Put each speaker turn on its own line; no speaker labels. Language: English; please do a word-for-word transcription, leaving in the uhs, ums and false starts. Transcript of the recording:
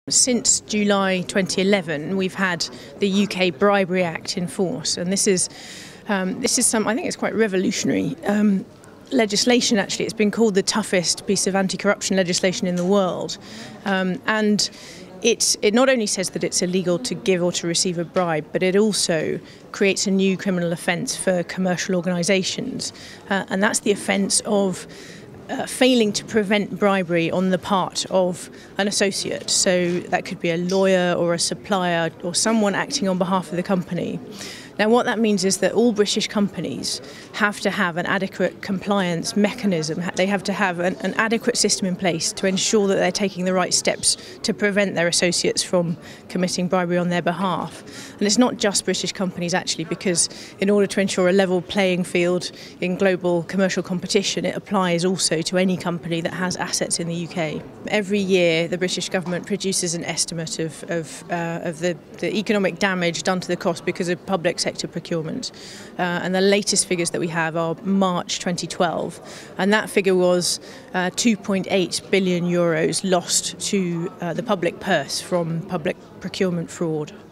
Since July twenty eleven, we've had the U K Bribery Act in force, and this is um, this is some I think it's quite revolutionary um, legislation. Actually, it's been called the toughest piece of anti-corruption legislation in the world, um, and it it not only says that it's illegal to give or to receive a bribe, but it also creates a new criminal offence for commercial organisations, uh, and that's the offence of Uh, failing to prevent bribery on the part of an associate. So that could be a lawyer or a supplier or someone acting on behalf of the company. Now, what that means is that all British companies have to have an adequate compliance mechanism. They have to have an, an adequate system in place to ensure that they're taking the right steps to prevent their associates from committing bribery on their behalf. And it's not just British companies, actually, because in order to ensure a level playing field in global commercial competition, it applies also to any company that has assets in the U K. Every year, the British government produces an estimate of, of, uh, of the, the economic damage done to the cost because of public sector procurement, uh, and the latest figures that we have are March twenty twelve, and that figure was uh, two point eight billion euros lost to uh, the public purse from public procurement fraud.